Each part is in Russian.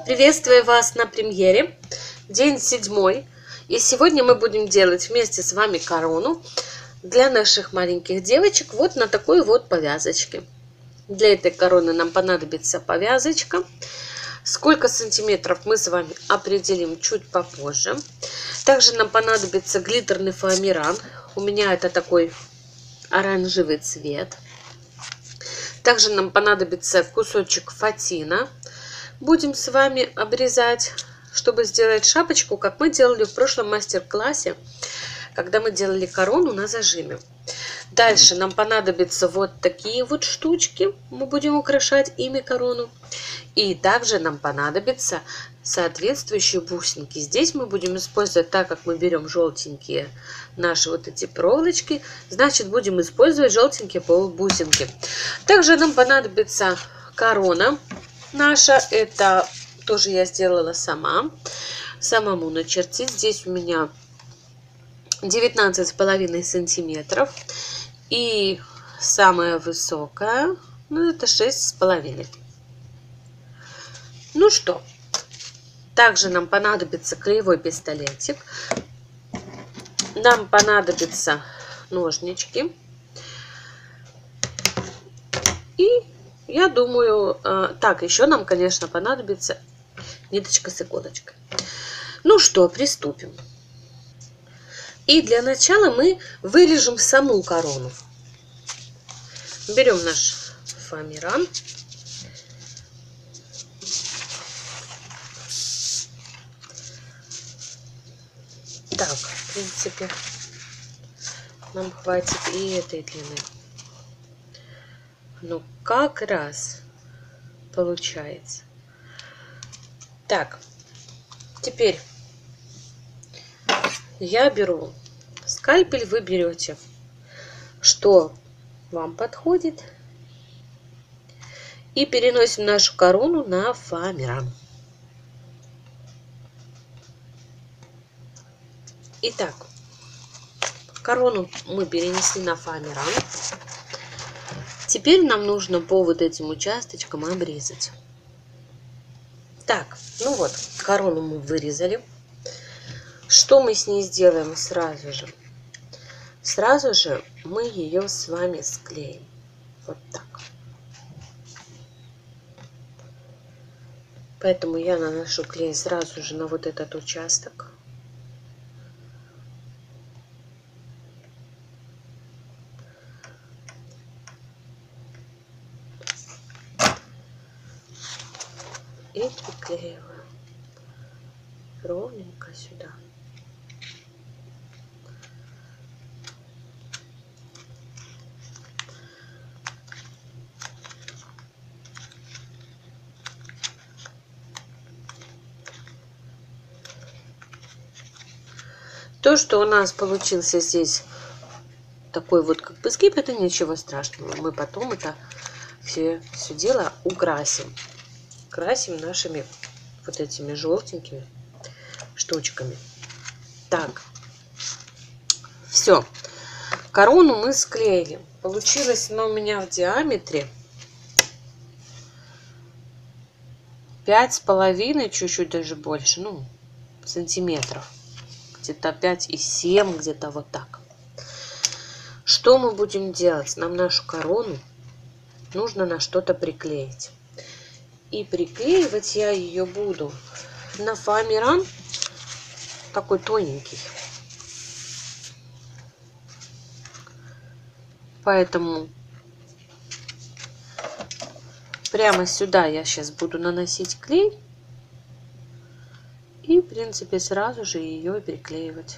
Приветствую вас на премьере, день 7. И сегодня мы будем делать вместе с вами корону для наших маленьких девочек вот на такой вот повязочке. Для этой короны нам понадобится повязочка. Сколько сантиметров мы с вами определим чуть попозже. Также нам понадобится глиттерный фоамиран. У меня это такой оранжевый цвет. Также нам понадобится кусочек фатина. Будем с вами обрезать, чтобы сделать шапочку, как мы делали в прошлом мастер-классе, когда мы делали корону на зажиме. Дальше нам понадобятся вот такие вот штучки. Мы будем украшать ими корону. И также нам понадобятся соответствующие бусинки. Здесь мы будем использовать, так как мы берем желтенькие наши вот эти проволочки, значит будем использовать желтенькие бусинки. Также нам понадобится корона наша. Это тоже я сделала самому начертить. Здесь у меня 19,5 сантиметров. И самая высокая, это 6,5. Ну что, также нам понадобится клеевой пистолетик. Нам понадобятся ножнички. И я думаю, так, еще нам, конечно, понадобится ниточка с иголочкой. Ну что, приступим. И для начала мы вырежем саму корону. Берем наш фоамиран. Так, в принципе, нам хватит и этой длины. Ну, как раз получается. Так, теперь я беру скальпель, вы берете, что вам подходит, и переносим нашу корону на фоамиран. Итак, корону мы перенесли на фоамиран. Теперь нам нужно по вот этим участочкам обрезать. Так, ну вот, корону мы вырезали. Что мы с ней сделаем сразу же? Сразу же мы ее с вами склеим. Вот так. Поэтому я наношу клей сразу же на вот этот участок. И приклеиваю ровненько сюда. То, что у нас получился здесь такой вот как бы сгиб, это ничего страшного. Мы потом это все дело украсим. Красим нашими вот этими желтенькими штучками. Так, все. Корону мы склеили. Получилось она у меня в диаметре 5,5, чуть-чуть даже больше, ну, сантиметров. Где-то 5,7, где-то вот так. Что мы будем делать? Нам нашу корону нужно на что-то приклеить. И приклеивать я ее буду на фоамиран, такой тоненький. Поэтому прямо сюда я сейчас буду наносить клей. И, в принципе, сразу же ее приклеивать.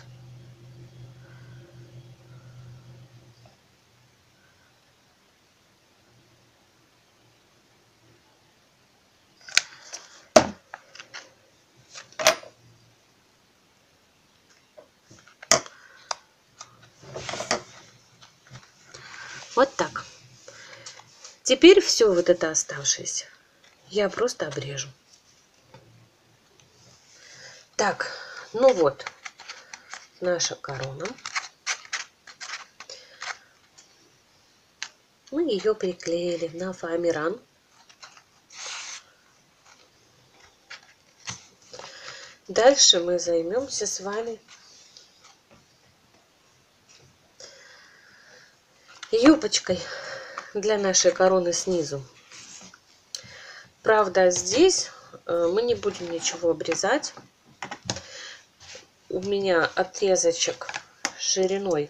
Вот так. Теперь все вот это оставшееся я просто обрежу. Так, ну вот наша корона. Мы ее приклеили на фоамиран. Дальше мы займемся с вами юбочкой для нашей короны снизу. Правда, здесь мы не будем ничего обрезать. У меня отрезочек шириной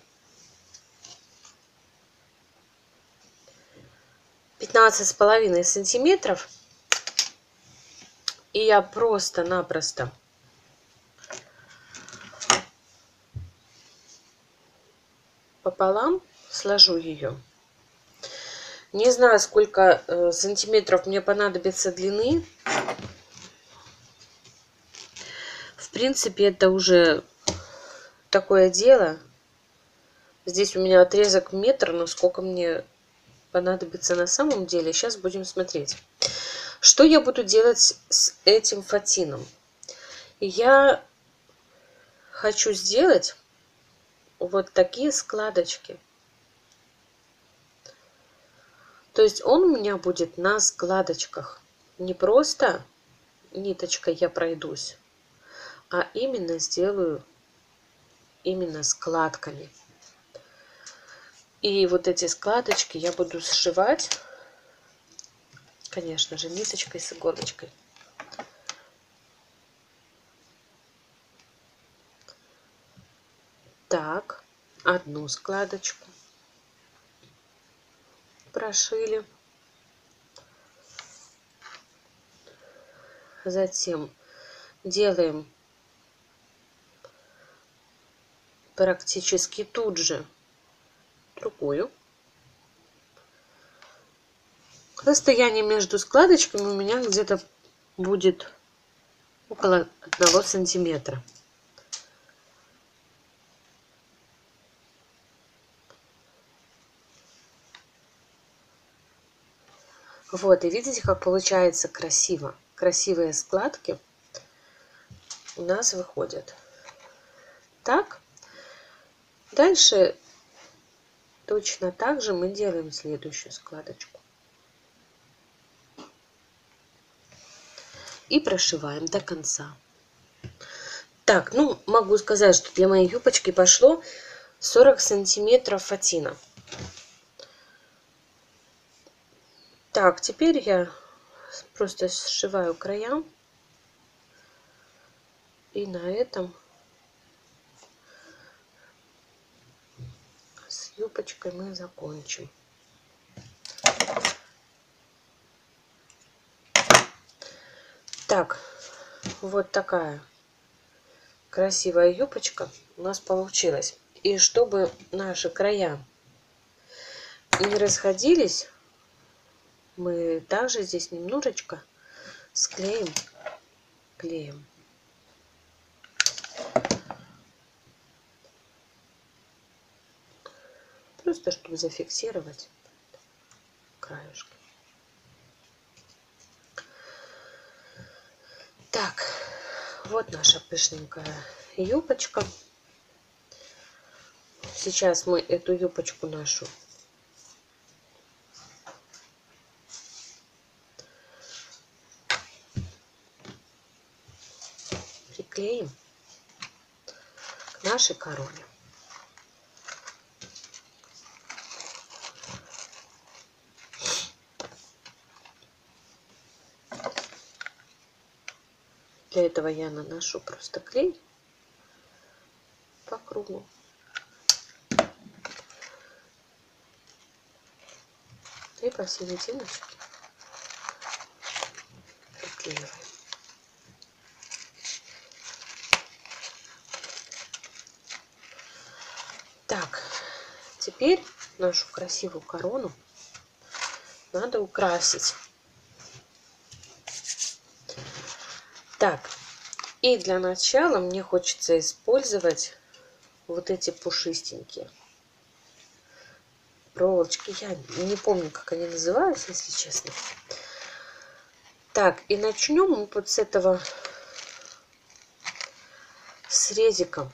15,5 сантиметров. И я просто-напросто пополам сложу ее. Не знаю, сколько сантиметров мне понадобится длины. В принципе, это уже такое дело. Здесь у меня отрезок метр, но сколько мне понадобится на самом деле, сейчас будем смотреть. Что я буду делать с этим фатином? Я хочу сделать вот такие складочки. То есть он у меня будет на складочках. Не просто ниточкой я пройдусь, а именно сделаю именно складками. И вот эти складочки я буду сшивать, конечно же, ниточкой с иголочкой. Так, одну складочку прошили. Затем делаем практически тут же другую. Расстояние между складочками у меня где-то будет около 1 сантиметра. Вот, и видите, как получается красиво. Красивые складки у нас выходят. Так, дальше точно так же мы делаем следующую складочку. И прошиваем до конца. Так, ну, могу сказать, что для моей юбочки пошло 40 сантиметров фатина. Так, теперь я просто сшиваю края. И на этом с юбочкой мы закончим. Так, вот такая красивая юбочка у нас получилась. И чтобы наши края не расходились, мы также здесь немножечко склеим клеем. Просто чтобы зафиксировать краешки. Так, вот наша пышненькая юбочка. Сейчас мы эту юбочку нашу приклеим к нашей короне. Для этого я наношу просто клей по кругу. И посерединочке приклеиваем. Так, теперь нашу красивую корону надо украсить. Так, и для начала мне хочется использовать вот эти пушистенькие проволочки. Я не помню, как они называются, если честно. Так, и начнем мы вот с этого срезика.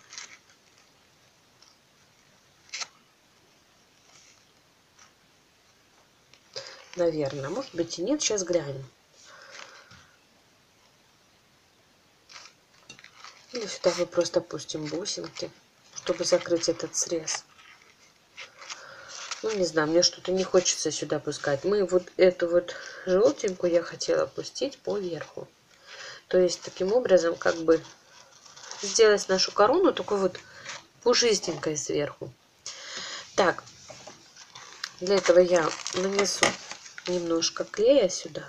Наверное, может быть и нет, сейчас глянем. Или сюда мы просто пустим бусинки, чтобы закрыть этот срез. Ну, не знаю, мне что-то не хочется сюда пускать. Мы вот эту вот желтенькую я хотела пустить по верху. То есть, таким образом, как бы сделать нашу корону такой вот пушистенькой сверху. Так, для этого я нанесу немножко клея сюда.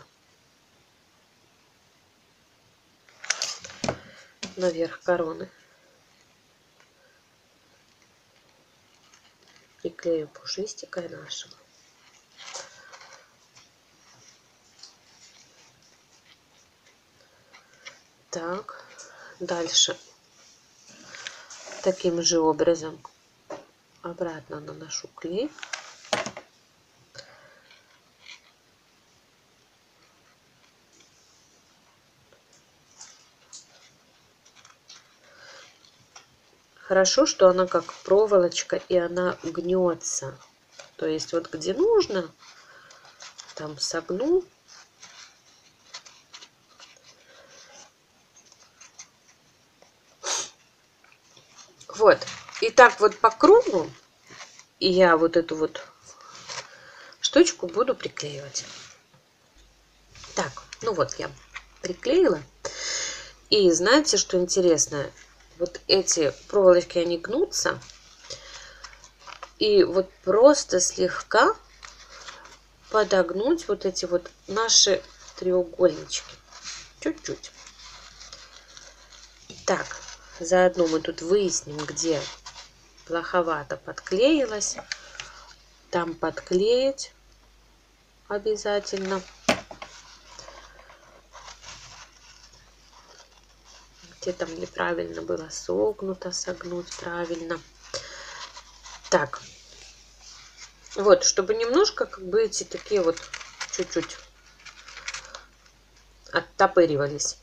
Наверх короны. Приклею пушистикой нашего. Так, дальше таким же образом обратно наношу клей. Хорошо, что она как проволочка и она гнется. То есть вот где нужно, там согну. Вот. И так вот по кругу. И я вот эту вот штучку буду приклеивать. Так, ну вот я приклеила. И знаете, что интересно? Вот эти проволочки, они гнутся. И вот просто слегка подогнуть вот эти вот наши треугольнички. Чуть-чуть. Так, заодно мы тут выясним, где плоховато подклеилась. Там подклеить обязательно. Где там неправильно было согнуто, согнуть правильно. Так, вот, чтобы немножко как бы эти такие вот чуть-чуть оттопыривались.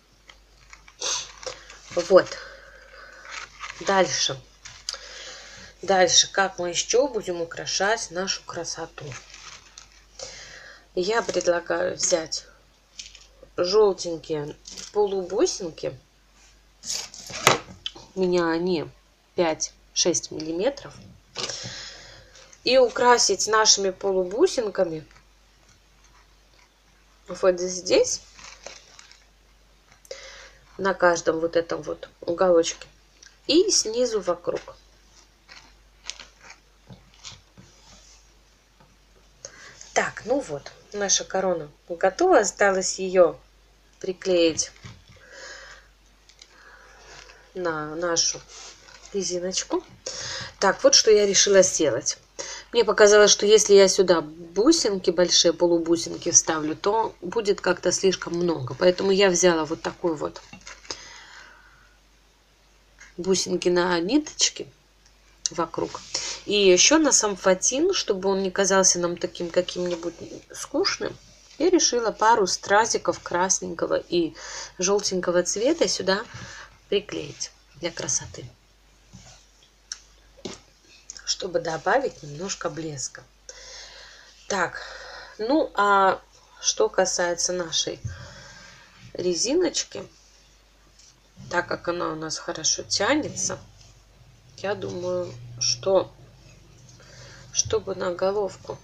Вот. Дальше. Дальше, как мы еще будем украшать нашу красоту? Я предлагаю взять желтенькие полубусинки. У меня они 5-6 миллиметров. И украсить нашими полубусинками вот здесь, на каждом вот этом вот уголочке, и снизу вокруг. Так, ну вот, наша корона готова. Осталось ее приклеить на нашу резиночку. Так, вот что я решила сделать. Мне показалось, что если я сюда бусинки, большие полубусинки вставлю, то будет как-то слишком много. Поэтому я взяла вот такой вот бусинки на ниточке вокруг. И еще на сам фатин, чтобы он не казался нам таким каким-нибудь скучным, я решила пару стразиков красненького и желтенького цвета сюда приклеить для красоты, чтобы добавить немножко блеска. Так, ну а что касается нашей резиночки, так как она у нас хорошо тянется, я думаю, что чтобы на головку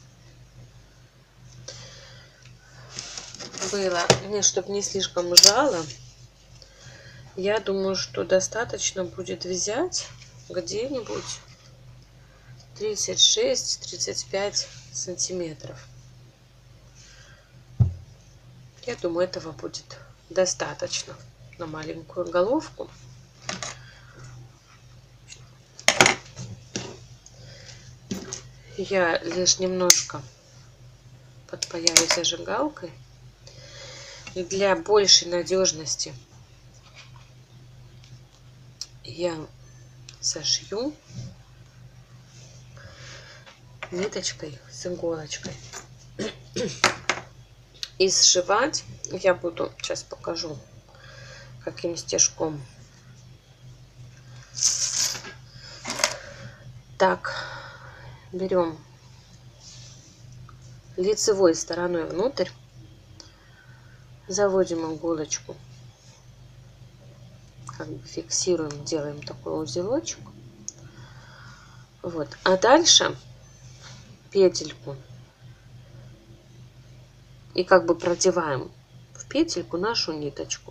было, чтобы не слишком жало, я думаю, что достаточно будет взять где-нибудь 36-35 сантиметров. Я думаю, этого будет достаточно на маленькую головку. Я лишь немножко подпаяю зажигалкой. И для большей надежности я сошью ниточкой с иголочкой. И сшивать я буду, сейчас покажу, каким стежком. Так, берем лицевой стороной внутрь, заводим иголочку как бы фиксируем, делаем такой узелочек. Вот. А дальше петельку и как бы продеваем в петельку нашу ниточку.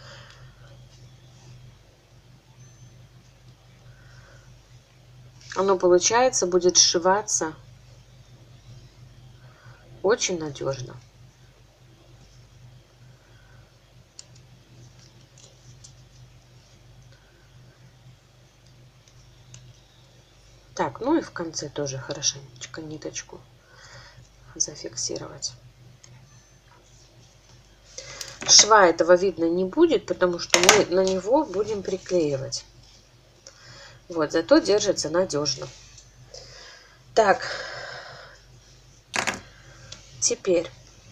Оно, получается, будет сшиваться очень надежно. Так, ну и в конце тоже хорошенечко ниточку зафиксировать. Шва этого видно не будет, потому что мы на него будем приклеивать. Вот, зато держится надежно. Так, теперь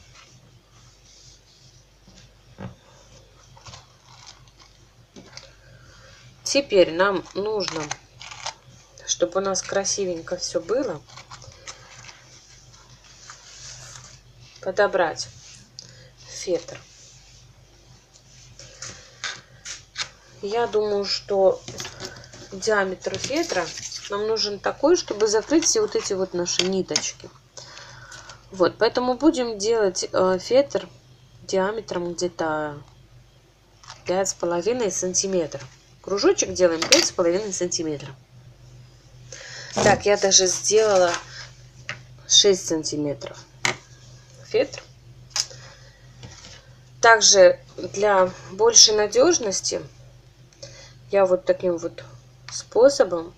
нам нужно, чтобы у нас красивенько все было, подобрать фетр. Я думаю, что диаметр фетра нам нужен такой, чтобы закрыть все вот эти вот наши ниточки. Вот, поэтому будем делать фетр диаметром где-то 5,5 сантиметров. Кружочек делаем 5,5 сантиметров. Так, я даже сделала 6 сантиметров фетр. Также для большей надежности я вот таким вот способом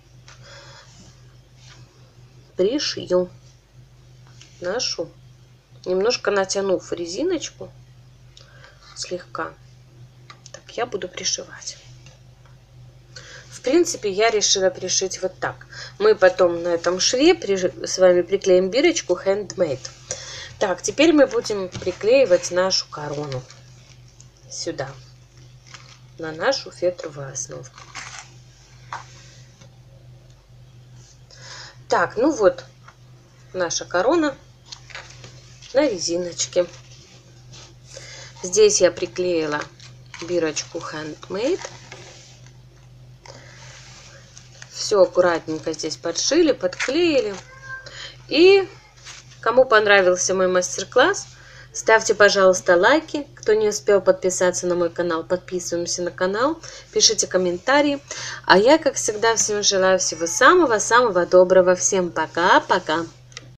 пришью нашу, немножко натянув резиночку слегка. Так, я буду пришивать. В принципе, я решила пришить вот так. Мы потом на этом шве с вами приклеим бирочку Handmade. Так, теперь мы будем приклеивать нашу корону сюда, на нашу фетровую основку. Так, ну вот наша корона на резиночке. Здесь я приклеила бирочку Handmade. Все аккуратненько здесь подшили, подклеили. И кому понравился мой мастер-класс, ставьте, пожалуйста, лайки. Кто не успел подписаться на мой канал, подписываемся на канал, пишите комментарии. А я, как всегда, всем желаю всего самого-самого доброго. Всем пока-пока.